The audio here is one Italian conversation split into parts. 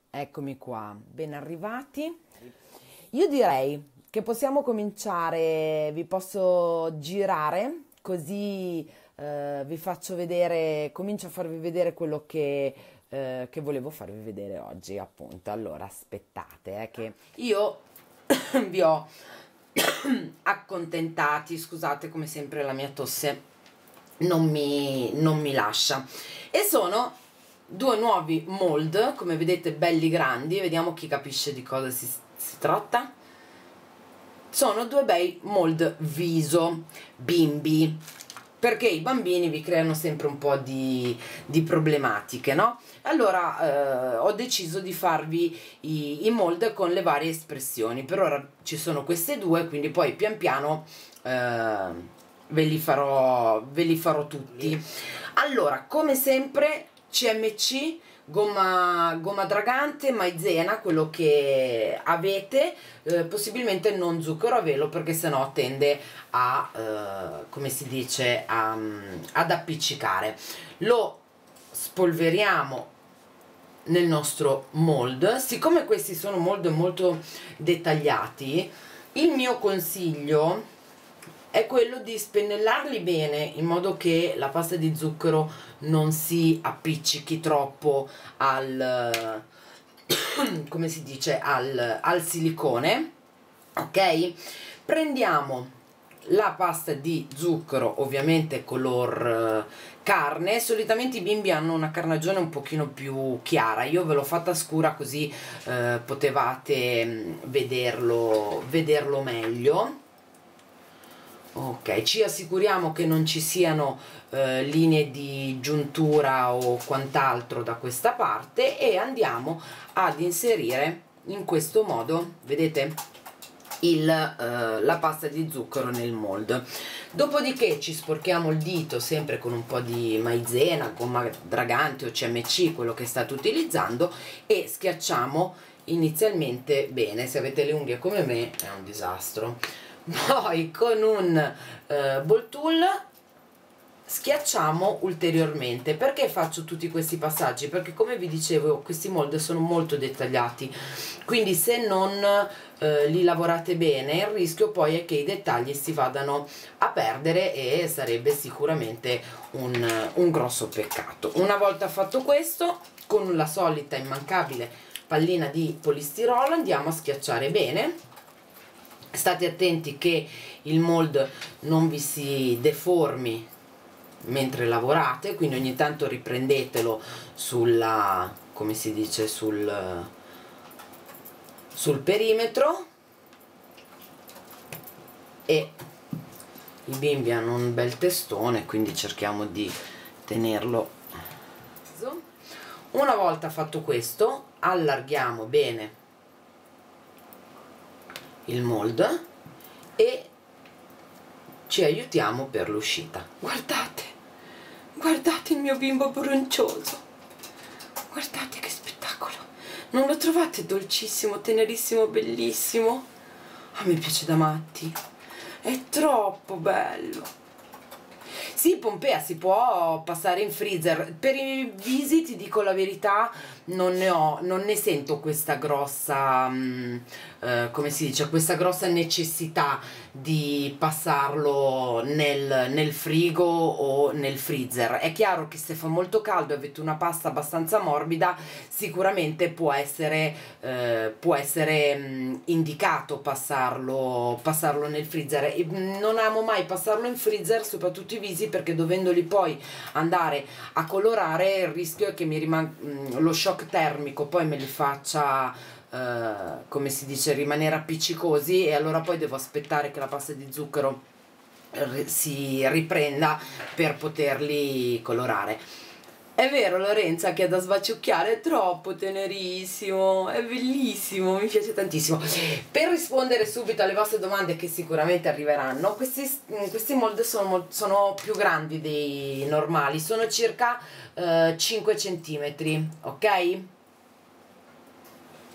Eccomi qua, ben arrivati. Io direi che possiamo cominciare, vi posso girare così vi faccio vedere, comincio a farvi vedere quello che volevo farvi vedere oggi, appunto. Allora, aspettate, che io vi ho accontentati, scusate come sempre la mia tosse non mi lascia, e sono due nuovi mold, come vedete, belli grandi. Vediamo chi capisce di cosa si tratta. Sono due bei mold viso bimbi, perché i bambini vi creano sempre un po' di problematiche, no? Allora ho deciso di farvi i mold con le varie espressioni. Per ora ci sono queste due, quindi poi pian piano ve li farò tutti. Allora, come sempre, CMC, gomma dragante, maizena, quello che avete, possibilmente non zucchero a velo, perché sennò tende a come si dice, ad appiccicare. Lo spolveriamo nel nostro mold. Siccome questi sono mold molto dettagliati, il mio consiglio è quello di spennellarli bene, in modo che la pasta di zucchero non si appiccichi troppo al come si dice, al silicone. Ok, prendiamo la pasta di zucchero, ovviamente color carne. Solitamente i bimbi hanno una carnagione un pochino più chiara, io ve l'ho fatta scura così potevate vederlo meglio. Ok, ci assicuriamo che non ci siano linee di giuntura o quant'altro da questa parte, e andiamo ad inserire in questo modo, vedete, la pasta di zucchero nel mold. Dopodiché ci sporchiamo il dito sempre con un po' di maizena, gomma dragante o CMC, quello che state utilizzando, e schiacciamo inizialmente bene. Se avete le unghie come me è un disastro. Poi con un ball tool schiacciamo ulteriormente. Perché faccio tutti questi passaggi? Perché, come vi dicevo, questi mold sono molto dettagliati, quindi se non li lavorate bene, il rischio poi è che i dettagli si vadano a perdere, e sarebbe sicuramente un grosso peccato. Una volta fatto questo, con la solita immancabile pallina di polistirolo andiamo a schiacciare bene. State attenti che il mold non vi si deformi mentre lavorate, quindi ogni tanto riprendetelo sulla, come si dice, sul perimetro. E i bimbi hanno un bel testone, quindi cerchiamo di tenerlo. Una volta fatto questo, allarghiamo bene il mold e ci aiutiamo per l'uscita. Guardate, guardate il mio bimbo broncioso, guardate che spettacolo, non lo trovate dolcissimo, tenerissimo, bellissimo? A me piace da matti, è troppo bello. Sì, Pompea si può passare in freezer. Per i visi, ti dico la verità, non ne sento questa grossa come si dice, questa grossa necessità di passarlo nel frigo o nel freezer. È chiaro che se fa molto caldo e avete una pasta abbastanza morbida, sicuramente può essere indicato passarlo nel freezer. E non amo mai passarlo in freezer, soprattutto i visi, perché dovendoli poi andare a colorare, il rischio è che mi rimanga lo shock termico, poi me li faccia come si dice, rimanere appiccicosi, e allora poi devo aspettare che la pasta di zucchero si riprenda per poterli colorare. È vero, Lorenza, che è da sbaciucchiare, è troppo tenerissimo, è bellissimo, mi piace tantissimo. Per rispondere subito alle vostre domande, che sicuramente arriveranno, questi mold sono più grandi dei normali, sono circa 5 centimetri, ok?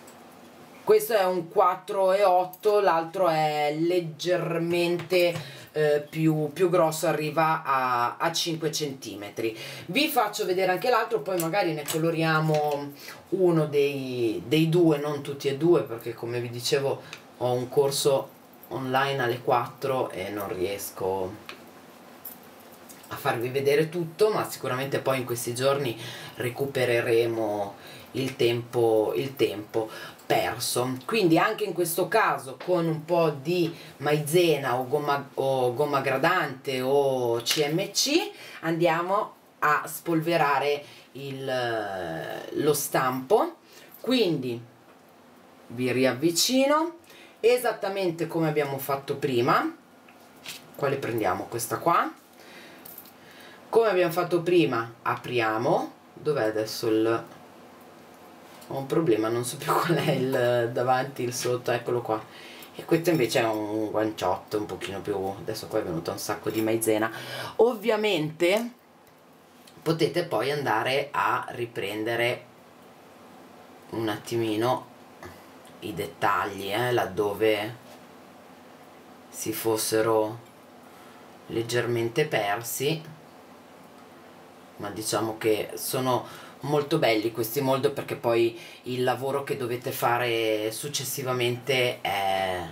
Questo è un 4,8, l'altro è leggermente più grosso, arriva a 5 centimetri. Vi faccio vedere anche l'altro, poi magari ne coloriamo uno dei due, non tutti e due, perché come vi dicevo ho un corso online alle 4 e non riesco a farvi vedere tutto, ma sicuramente poi in questi giorni recupereremo il tempo perso. Quindi anche in questo caso con un po' di maizena o gomma gradante o CMC andiamo a spolverare lo stampo. Quindi vi riavvicino esattamente come abbiamo fatto prima. Quale prendiamo? Questa qua. Come abbiamo fatto prima, apriamo. Dov'è adesso il... ho un problema, non so più qual è il davanti, il sotto, eccolo qua. E questo invece è un guanciotto un pochino più... adesso qua è venuta un sacco di maizena. Ovviamente potete poi andare a riprendere un attimino i dettagli, laddove si fossero leggermente persi, ma diciamo che sono molto belli questi mold, perché poi il lavoro che dovete fare successivamente è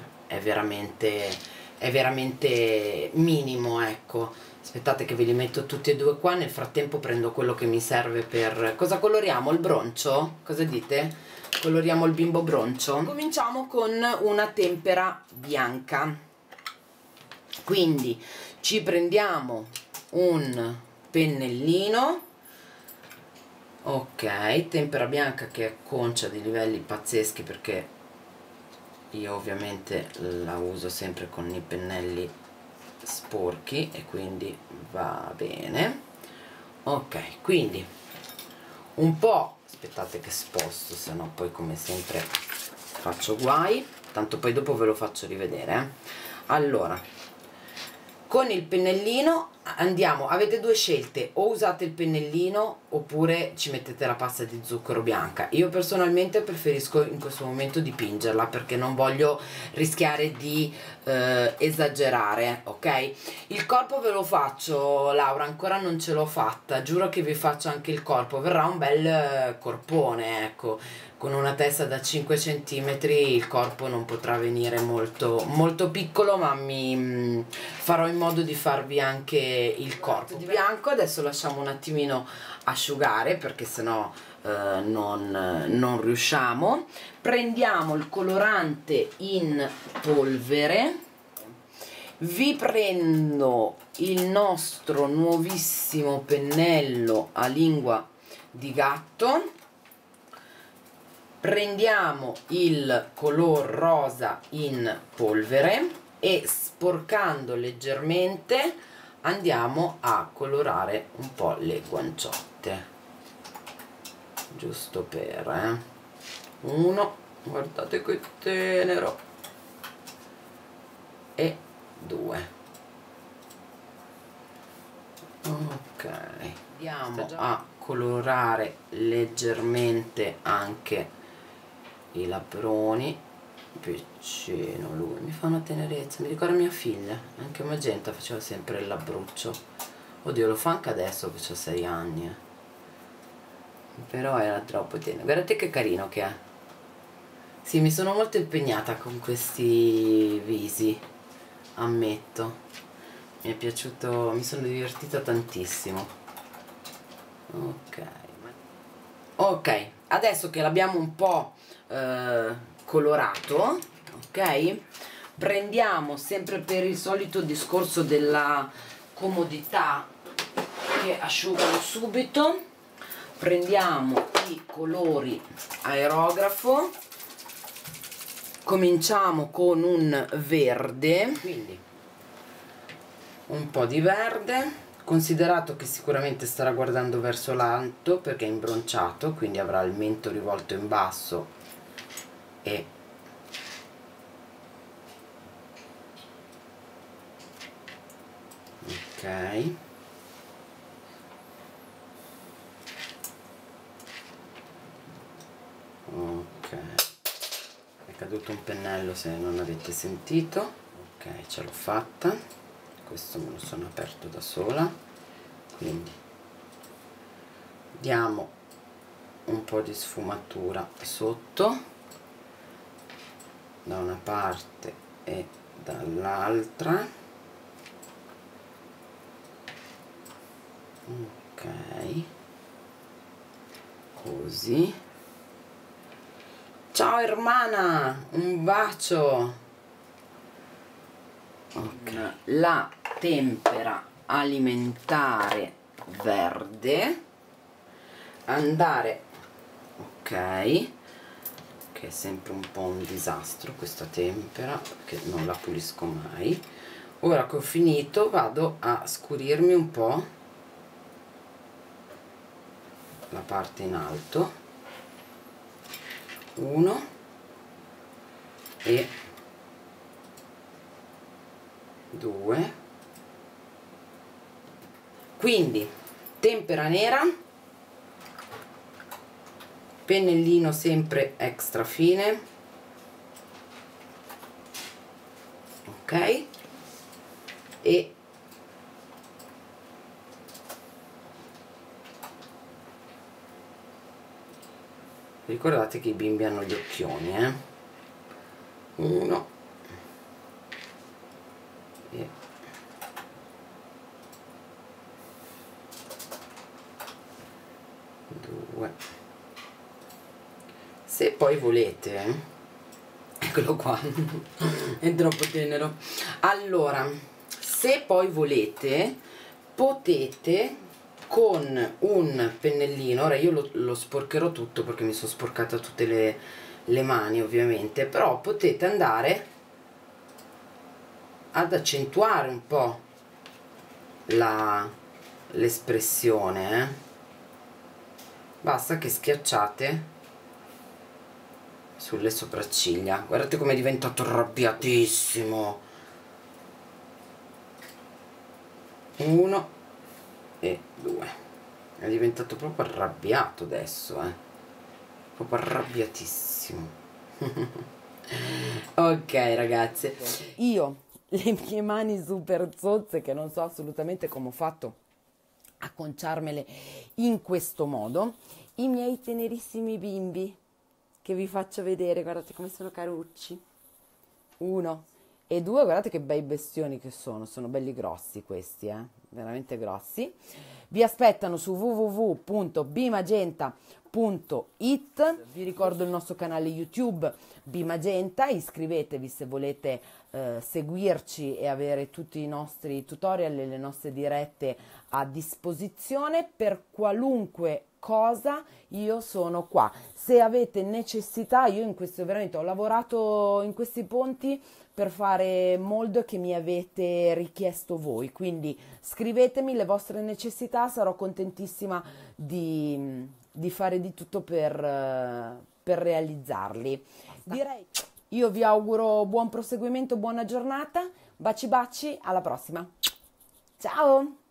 veramente minimo, ecco. Aspettate che ve li metto tutti e due qua, nel frattempo prendo quello che mi serve per... cosa coloriamo? Il broncio? Cosa dite? Coloriamo il bimbo broncio? Cominciamo con una tempera bianca, quindi ci prendiamo un pennellino, ok, tempera bianca che è concia di livelli pazzeschi, perché io ovviamente la uso sempre con i pennelli sporchi e quindi va bene. Ok, quindi un po', aspettate che sposto, se no poi come sempre faccio guai, tanto poi dopo ve lo faccio rivedere. Allora, con il pennellino andiamo, avete due scelte: o usate il pennellino oppure ci mettete la pasta di zucchero bianca. Io personalmente preferisco in questo momento dipingerla, perché non voglio rischiare di esagerare, ok? Il corpo ve lo faccio, Laura, ancora non ce l'ho fatta, giuro che vi faccio anche il corpo, verrà un bel corpone, ecco. Con una testa da 5 centimetri il corpo non potrà venire molto piccolo, ma farò in modo di farvi anche il corpo di bianco. Adesso lasciamo un attimino asciugare, perché sennò non riusciamo. Prendiamo il colorante in polvere, vi prendo il nostro nuovissimo pennello a lingua di gatto, prendiamo il color rosa in polvere e sporcando leggermente andiamo a colorare un po' le guanciotte, giusto per uno, guardate che tenero, e due. Ok, andiamo a colorare leggermente anche i labroni. Piccino lui, mi fa una tenerezza, mi ricorda mia figlia, anche Magenta faceva sempre il labbruccio. Oddio, lo fa anche adesso che ho 6 anni, però era troppo tenero. Guardate che carino che è. Sì, mi sono molto impegnata con questi visi, ammetto. Mi è piaciuto, mi sono divertita tantissimo. Ok, adesso che l'abbiamo un po' colorato, ok, prendiamo, sempre per il solito discorso della comodità che asciugano subito, prendiamo i colori aerografo, cominciamo con un verde, quindi un po' di verde, considerato che sicuramente starà guardando verso l'alto perché è imbronciato, quindi avrà il mento rivolto in basso e ok, è caduto un pennello se non avete sentito. Ok, ce l'ho fatta. questo me lo sono aperto da sola, quindi diamo un po' di sfumatura sotto da una parte e dall'altra. Ok, così. Ciao hermana, un bacio. Ok, la tempera alimentare verde, andare, ok, che è sempre un po' un disastro questa tempera perché non la pulisco mai. Ora che ho finito vado a scurirmi un po' la parte in alto, 1 e 2, quindi tempera nera, pennellino sempre extra fine, ok, e ricordate che i bimbi hanno gli occhioni, 1 e 2. Se poi volete, eccolo qua, è troppo tenero. Allora, se poi volete, potete con un pennellino, ora io lo sporcherò tutto perché mi sono sporcata tutte le mani ovviamente, però potete andare ad accentuare un po' l'espressione, basta che schiacciate sulle sopracciglia. Guardate come è diventato arrabbiatissimo. 1 e 2. È diventato proprio arrabbiato adesso, proprio arrabbiatissimo. Ok ragazze, io le mie mani super zozze, che non so assolutamente come ho fatto a conciarmele in questo modo, i miei tenerissimi bimbi che vi faccio vedere, guardate come sono carucci, 1 e 2, guardate che bei bestioni che sono belli grossi questi, veramente grossi. Vi aspettano su www.bimagenta.it. Vi ricordo il nostro canale YouTube Bimagenta, iscrivetevi se volete seguirci e avere tutti i nostri tutorial e le nostre dirette a disposizione. Per qualunque cosa io sono qua, se avete necessità. Io in questo veramente ho lavorato in questi ponti per fare mold che mi avete richiesto voi, quindi scrivetemi le vostre necessità, sarò contentissima di fare di tutto per realizzarli. Direi, io vi auguro buon proseguimento, buona giornata, baci baci, alla prossima, ciao!